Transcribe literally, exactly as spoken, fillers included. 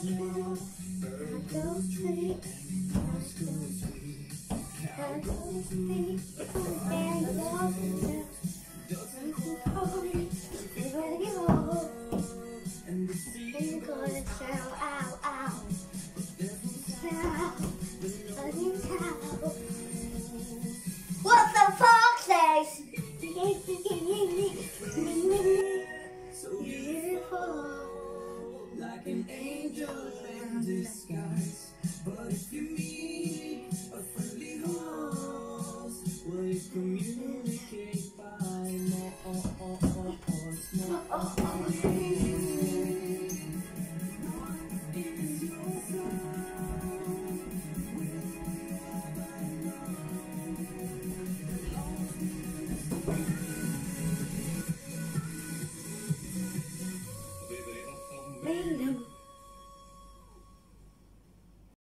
What the fuck says? So beautiful, like an angel in disguise. But if you meet a friendly host, will you communicate by more?